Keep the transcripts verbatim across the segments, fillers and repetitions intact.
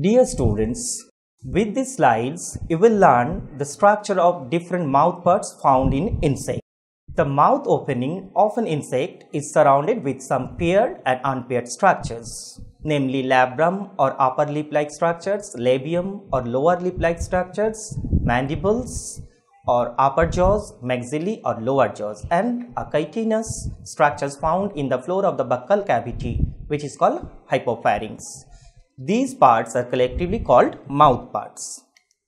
Dear students, with these slides, you will learn the structure of different mouth parts found in insects. The mouth opening of an insect is surrounded with some paired and unpaired structures, namely labrum or upper lip-like structures, labium or lower lip-like structures, mandibles or upper jaws, maxillae or lower jaws, and a chitinous structures found in the floor of the buccal cavity, which is called hypopharynx. These parts are collectively called mouth parts.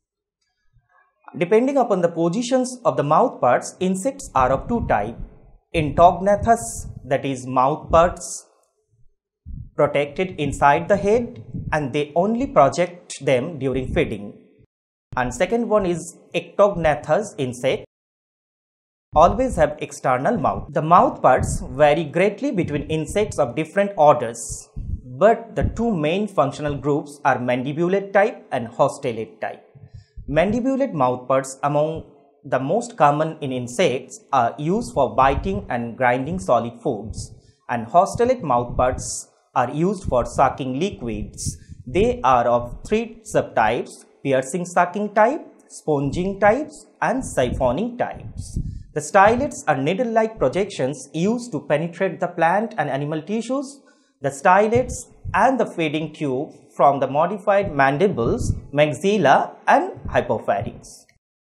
Depending upon the positions of the mouth parts, insects are of two types. Intognathous, that is mouth parts protected inside the head and they only project them during feeding. And second one is ectognathous insect, always have external mouth. The mouth parts vary greatly between insects of different orders, but the two main functional groups are mandibulate type and haustellate type. Mandibulate mouth parts among the most common in insects are used for biting and grinding solid foods, and haustellate mouth parts are used for sucking liquids. They are of three subtypes: piercing sucking type, sponging types, and siphoning types. The stylettes are needle-like projections used to penetrate the plant and animal tissues. The stylettes and the feeding tube from the modified mandibles, maxilla, and hypopharynx.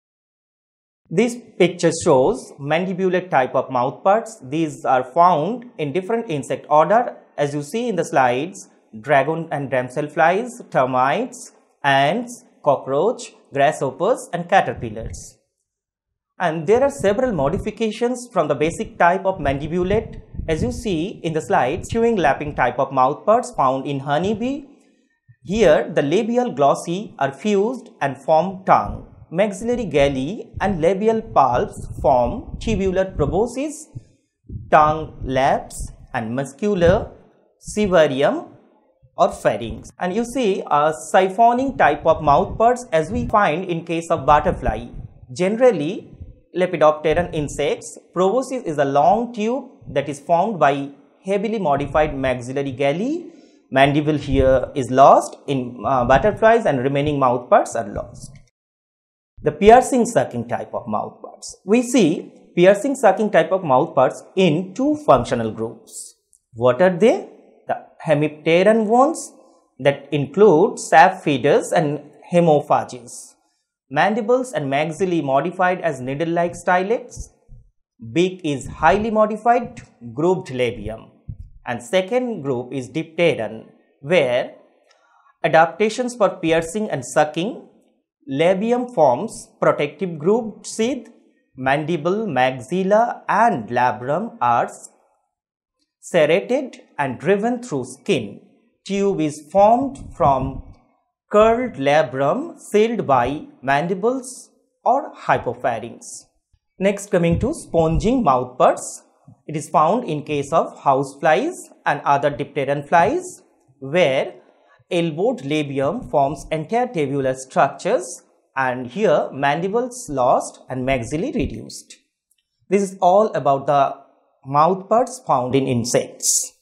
This picture shows mandibulate type of mouth parts. These are found in different insect order, as you see in the slides: dragon and damselflies, termites, ants, cockroach, grasshoppers, and caterpillars. And there are several modifications from the basic type of mandibulate, as you see in the slides, chewing lapping type of mouth parts found in honeybee. Here the labial glossae are fused and form tongue. Maxillary galli and labial pulps form tubular proboscis, tongue laps, and muscular civarium or pharynx. And you see a siphoning type of mouth parts as we find in case of butterfly. Generally, Lepidopteran insects, proboscis is a long tube that is formed by heavily modified maxillary galli. Mandible here is lost in uh, butterflies and remaining mouth parts are lost. The piercing sucking type of mouth parts. We see piercing sucking type of mouth parts in two functional groups. What are they? The hemipteran ones that include sap feeders and hemophages. Mandibles and maxillae modified as needle-like stylettes. Beak is highly modified, grooved labium. And second group is dipteran, where adaptations for piercing and sucking. Labium forms protective grooved sheath. Mandible, maxilla, and labrum are serrated and driven through skin. Tube is formed from curled labrum sealed by mandibles or hypopharynx. Next, coming to sponging mouth parts. It is found in case of houseflies and other dipteran flies, where elbowed labium forms entire tabular structures, and here mandibles lost and maxillae reduced. This is all about the mouth parts found in insects.